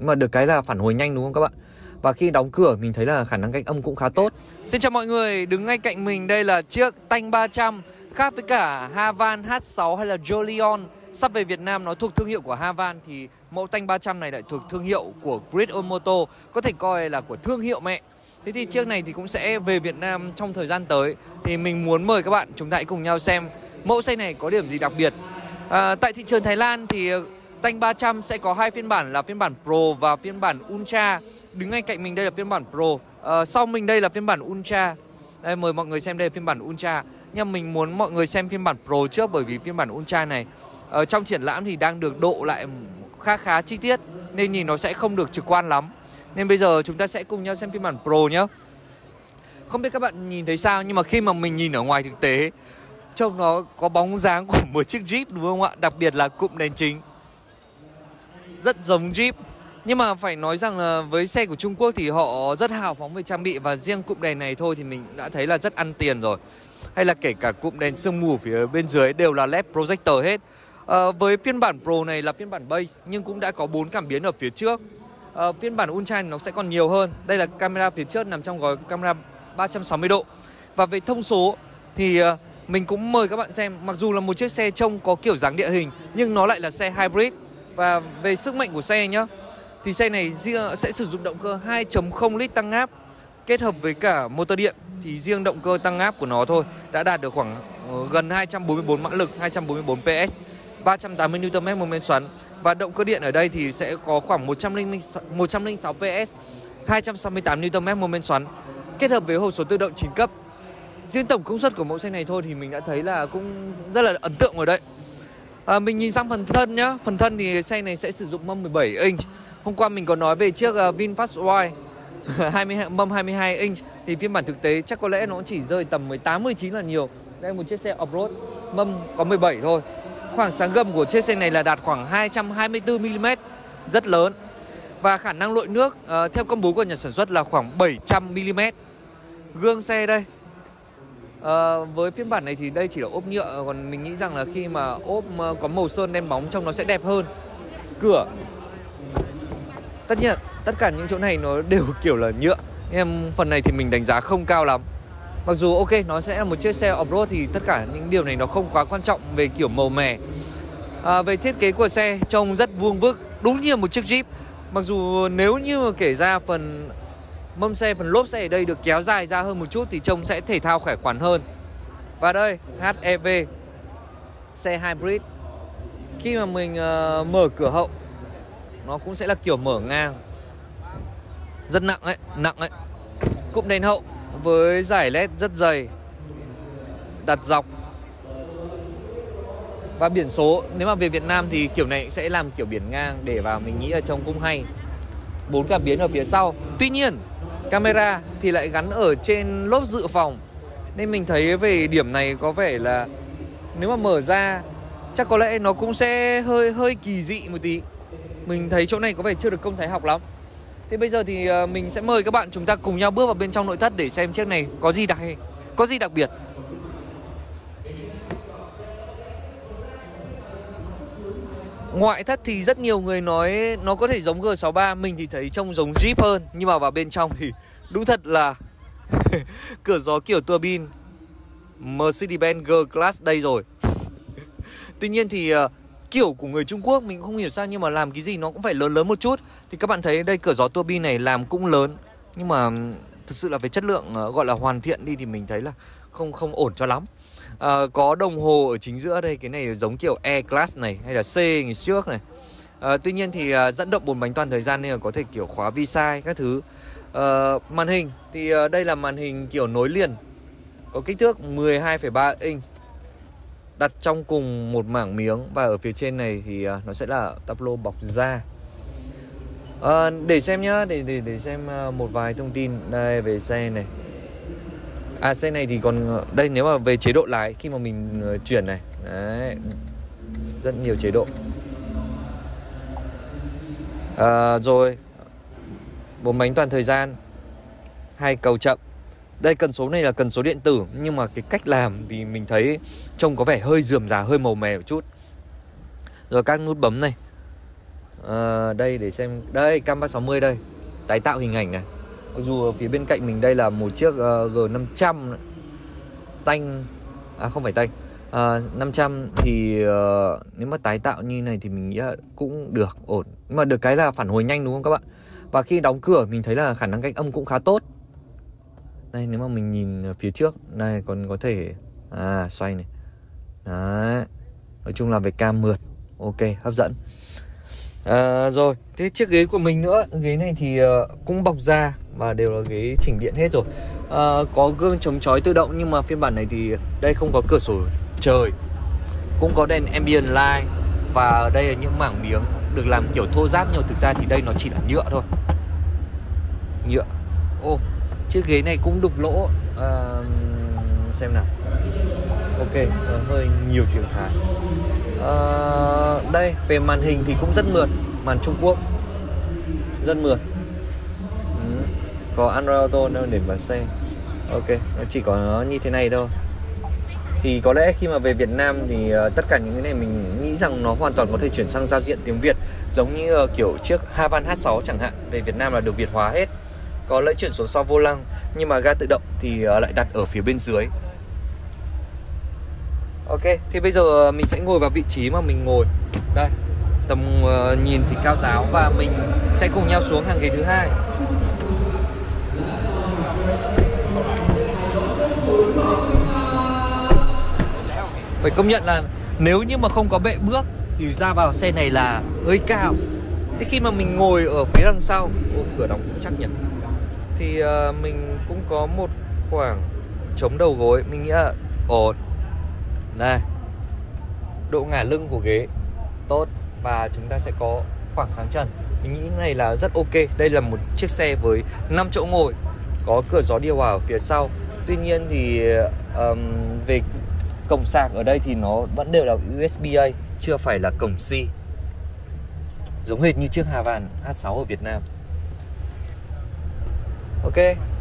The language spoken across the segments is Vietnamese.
Nhưng mà được cái là phản hồi nhanh đúng không các bạn? Và khi đóng cửa mình thấy là khả năng cách âm cũng khá tốt. Xin chào mọi người, đứng ngay cạnh mình đây là chiếc Tanh 300. Khác với cả Havan H6 hay là Jolion sắp về Việt Nam, nó thuộc thương hiệu của Havan, thì mẫu Tanh 300 này lại thuộc thương hiệu của Grid Moto, có thể coi là của thương hiệu mẹ. Thế thì chiếc này thì cũng sẽ về Việt Nam trong thời gian tới. Thì mình muốn mời các bạn chúng ta hãy cùng nhau xem mẫu xe này có điểm gì đặc biệt. Tại thị trường Thái Lan thì Tanh 300 sẽ có hai phiên bản là phiên bản Pro và phiên bản Ultra. Đứng ngay cạnh mình đây là phiên bản Pro, sau mình đây là phiên bản Ultra. Đây, mời mọi người xem đây là phiên bản Ultra. Nhưng mình muốn mọi người xem phiên bản Pro trước, bởi vì phiên bản Ultra này trong triển lãm thì đang được độ lại khá chi tiết, nên nhìn nó sẽ không được trực quan lắm. Nên bây giờ chúng ta sẽ cùng nhau xem phiên bản Pro nhé. Không biết các bạn nhìn thấy sao, nhưng mà khi mà mình nhìn ở ngoài thực tế, trông nó có bóng dáng của một chiếc Jeep đúng không ạ? Đặc biệt là cụm đèn chính rất giống Jeep. Nhưng mà phải nói rằng là với xe của Trung Quốc thì họ rất hào phóng về trang bị, và riêng cụm đèn này thôi thì mình đã thấy là rất ăn tiền rồi. Hay là kể cả cụm đèn sương mù phía bên dưới đều là LED projector hết. Với phiên bản Pro này là phiên bản base nhưng cũng đã có 4 cảm biến ở phía trước. Phiên bản Ultra nó sẽ còn nhiều hơn. Đây là camera phía trước nằm trong gói camera 360 độ. Và về thông số thì mình cũng mời các bạn xem, mặc dù là một chiếc xe trông có kiểu dáng địa hình nhưng nó lại là xe hybrid. Và về sức mạnh của xe nhá, thì xe này sẽ sử dụng động cơ 2.0 lít tăng áp kết hợp với cả motor điện. Thì riêng động cơ tăng áp của nó thôi đã đạt được khoảng gần 244 mã lực, 244 PS, 380 Nm mô men xoắn. Và động cơ điện ở đây thì sẽ có khoảng 106 PS, 268 Nm mô men xoắn, kết hợp với hộp số tự động 9 cấp. Riêng tổng công suất của mẫu xe này thôi thì mình đã thấy là cũng rất là ấn tượng rồi đấy. Mình nhìn sang phần thân nhá. Phần thân thì xe này sẽ sử dụng mâm 17 inch. Hôm qua mình có nói về chiếc VinFast Y mâm 22 inch, thì phiên bản thực tế chắc có lẽ nó chỉ rơi tầm 18-19 là nhiều. Đây một chiếc xe off-road, mâm có 17 thôi. Khoảng sáng gầm của chiếc xe này là đạt khoảng 224mm, rất lớn. Và khả năng lội nước theo công bố của nhà sản xuất là khoảng 700mm. Gương xe đây, với phiên bản này thì đây chỉ là ốp nhựa, còn mình nghĩ rằng là khi mà ốp có màu sơn đen bóng trông nó sẽ đẹp hơn. Cửa, tất nhiên tất cả những chỗ này nó đều kiểu là nhựa, em phần này thì mình đánh giá không cao lắm. Mặc dù ok nó sẽ là một chiếc xe off-road thì tất cả những điều này nó không quá quan trọng về kiểu màu mè. Về thiết kế của xe trông rất vuông vức, đúng như một chiếc Jeep. Mặc dù nếu như kể ra phần mâm xe, phần lốp xe ở đây được kéo dài ra hơn một chút thì trông sẽ thể thao khỏe khoắn hơn. Và đây HEV, xe hybrid. Khi mà mình mở cửa hậu, nó cũng sẽ là kiểu mở ngang, rất nặng ấy. Cụm đèn hậu với dải LED rất dày, đặt dọc. Và biển số nếu mà về Việt Nam thì kiểu này sẽ làm kiểu biển ngang để vào, mình nghĩ là trông cũng hay. 4 cảm biến ở phía sau. Tuy nhiên camera thì lại gắn ở trên lốp dự phòng, nên mình thấy về điểm này có vẻ là nếu mà mở ra chắc có lẽ nó cũng sẽ hơi kỳ dị một tí. Mình thấy chỗ này có vẻ chưa được công thái học lắm. Thế bây giờ thì mình sẽ mời các bạn chúng ta cùng nhau bước vào bên trong nội thất để xem chiếc này có gì đặc biệt. Ngoại thất thì rất nhiều người nói nó có thể giống G63, mình thì thấy trông giống Jeep hơn. Nhưng mà vào bên trong thì đúng thật là cửa gió kiểu tua bin Mercedes-Benz G-Class đây rồi. Tuy nhiên thì kiểu của người Trung Quốc mình cũng không hiểu sao, nhưng mà làm cái gì nó cũng phải lớn một chút. Thì các bạn thấy đây cửa gió tua bin này làm cũng lớn, nhưng mà thực sự là về chất lượng gọi là hoàn thiện đi thì mình thấy là không ổn cho lắm. Có đồng hồ ở chính giữa đây, cái này giống kiểu E-Class này hay là C ngày trước này. Tuy nhiên thì dẫn động 4 bánh toàn thời gian nên là có thể kiểu khóa vi sai các thứ. Màn hình thì đây là màn hình kiểu nối liền, có kích thước 12,3 inch, đặt trong cùng một mảng miếng. Và ở phía trên này thì nó sẽ là tắp lô bọc da. Để xem nhá, để xem một vài thông tin đây về xe này. Xe này thì còn đây, nếu mà về chế độ lái khi mà mình chuyển này, đấy, rất nhiều chế độ. Rồi 4 bánh toàn thời gian, 2 cầu chậm. Đây cần số này là cần số điện tử, nhưng mà cái cách làm thì mình thấy trông có vẻ hơi rườm rà, hơi màu mè một chút. Rồi các nút bấm này, Đây để xem. Đây cam 360 đây. Tái tạo hình ảnh này. Mặc dù ở phía bên cạnh mình đây là một chiếc G500 tanh. Không phải tanh. 500 thì nếu mà tái tạo như này thì mình nghĩ là cũng được, ổn. Nhưng mà được cái là phản hồi nhanh đúng không các bạn? Và khi đóng cửa mình thấy là khả năng cách âm cũng khá tốt. Đây nếu mà mình nhìn phía trước, đây còn có thể xoay này. Đấy. Nói chung là về cam mượt, ok, hấp dẫn. Rồi, thế chiếc ghế của mình nữa. Ghế này thì cũng bọc da và đều là ghế chỉnh điện hết rồi. Có gương chống chói tự động, nhưng mà phiên bản này thì đây không có cửa sổ trời, cũng có đèn ambient light. Và ở đây là những mảng miếng được làm kiểu thô ráp, nhưng thực ra thì đây nó chỉ là nhựa thôi. Nhựa. Chiếc ghế này cũng đục lỗ. Xem nào. Ok, hơi nhiều tiếng Thái. Đây, về màn hình thì cũng rất mượt. Màn Trung Quốc rất mượt. Có Android Auto để vào xe. Ok, nó chỉ có nó như thế này thôi. Thì có lẽ khi mà về Việt Nam thì tất cả những cái này mình nghĩ rằng nó hoàn toàn có thể chuyển sang giao diện tiếng Việt. Giống như kiểu chiếc Havan H6 chẳng hạn. Về Việt Nam là được Việt hóa hết. Có lẫy chuyển số sau vô lăng, nhưng mà ga tự động thì lại đặt ở phía bên dưới. Ok, thì bây giờ mình sẽ ngồi vào vị trí mà mình ngồi. Đây, tầm nhìn thì cao giáo. Và mình sẽ cùng nhau xuống hàng ghế thứ hai. Phải công nhận là nếu như mà không có bệ bước thì ra vào xe này là hơi cao. Thế khi mà mình ngồi ở phía đằng sau, cửa đóng cũng chắc nhỉ, thì mình cũng có một khoảng chống đầu gối, mình nghĩ là ổn. Đây, độ ngả lưng của ghế tốt. Và chúng ta sẽ có khoảng sáng trần. Mình nghĩ này là rất ok. Đây là một chiếc xe với 5 chỗ ngồi, có cửa gió điều hòa ở phía sau. Tuy nhiên thì về cổng sạc ở đây thì nó vẫn đều là USB-A, chưa phải là cổng C, giống hệt như chiếc Havan H6 ở Việt Nam. Ok.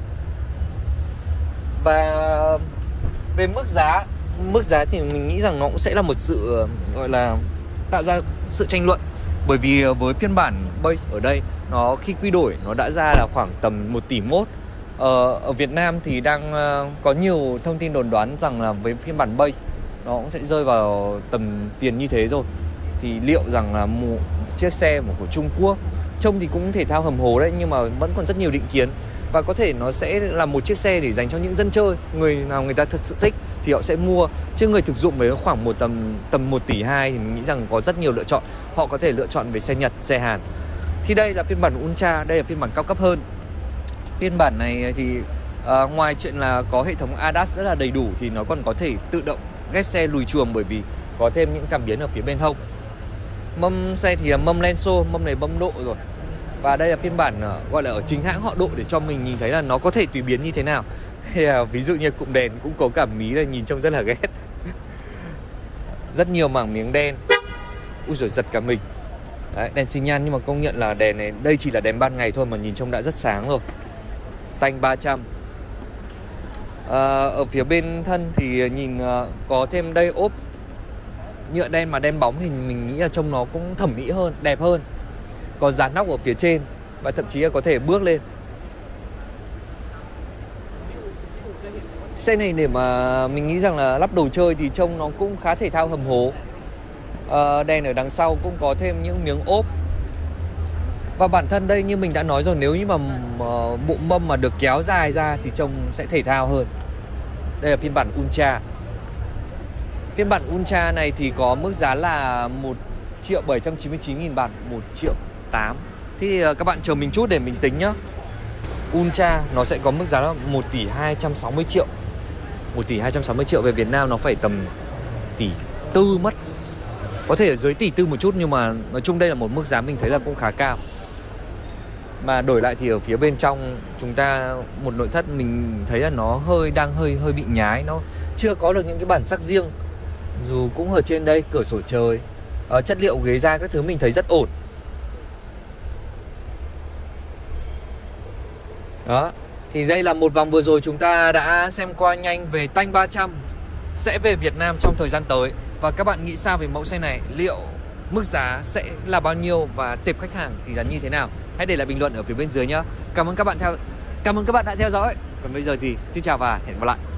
Và về mức giá thì mình nghĩ rằng nó cũng sẽ là một sự gọi là tạo ra sự tranh luận. Bởi vì với phiên bản base ở đây, nó khi quy đổi nó đã ra là khoảng tầm 1 tỷ mốt. Ở Việt Nam thì đang có nhiều thông tin đồn đoán rằng là với phiên bản base nó cũng sẽ rơi vào tầm tiền như thế rồi. Thì liệu rằng là một chiếc xe của Trung Quốc trông thì cũng thể thao hầm hố đấy, nhưng mà vẫn còn rất nhiều định kiến. Và có thể nó sẽ là một chiếc xe để dành cho những dân chơi. Người nào người ta thật sự thích thì họ sẽ mua. Chứ người thực dụng với khoảng tầm 1 tỷ 2 thì mình nghĩ rằng có rất nhiều lựa chọn. Họ có thể lựa chọn về xe Nhật, xe Hàn. Thì đây là phiên bản Ultra, đây là phiên bản cao cấp hơn. Phiên bản này thì ngoài chuyện là có hệ thống ADAS rất là đầy đủ thì nó còn có thể tự động ghép xe lùi chuồng, bởi vì có thêm những cảm biến ở phía bên hông. Mâm xe thì là mâm Lenso, mâm này mâm độ rồi. Và đây là phiên bản gọi là ở chính hãng họ độ để cho mình nhìn thấy là nó có thể tùy biến như thế nào. Hay là ví dụ như cụm đèn cũng có cảm mí là nhìn trông rất là ghét. Rất nhiều mảng miếng đen. Úi giời, giật cả mình. Đấy, đèn xi nhan, nhưng mà công nhận là đèn này, đây chỉ là đèn ban ngày thôi mà nhìn trông đã rất sáng rồi. Tanh 300. Ở phía bên thân thì nhìn có thêm đây ốp nhựa đen mà đen bóng thì mình nghĩ là trông nó cũng thẩm mỹ hơn, đẹp hơn. Có dán nóc ở phía trên và thậm chí là có thể bước lên. Xe này để mà mình nghĩ rằng là lắp đồ chơi thì trông nó cũng khá thể thao hầm hố. Đèn ở đằng sau cũng có thêm những miếng ốp. Và bản thân đây như mình đã nói rồi, nếu như mà bộ mâm mà được kéo dài ra thì trông sẽ thể thao hơn. Đây là phiên bản Ultra. Phiên bản Ultra này thì có mức giá là 1.799.000 bạt, 1.800.000. Thì các bạn chờ mình chút để mình tính nhá. Ultra nó sẽ có mức giá là 1.260.000.000. 1.260.000.000 về Việt Nam nó phải tầm 1.4 tỷ mất. Có thể ở dưới 1.4 tỷ một chút, nhưng mà nói chung đây là một mức giá mình thấy là cũng khá cao. Mà đổi lại thì ở phía bên trong chúng ta một nội thất mình thấy là nó đang hơi bị nhái, nó chưa có được những cái bản sắc riêng. Dù cũng ở trên đây cửa sổ trời, chất liệu ghế da các thứ mình thấy rất ổn. Đó, thì đây là một vòng vừa rồi chúng ta đã xem qua nhanh về Tanh 300 sẽ về Việt Nam trong thời gian tới. Và các bạn nghĩ sao về mẫu xe này? Liệu mức giá sẽ là bao nhiêu và tệp khách hàng thì là như thế nào. Hãy để lại bình luận ở phía bên dưới nhé. Cảm ơn các bạn đã theo dõi. Còn bây giờ thì xin chào và hẹn gặp lại.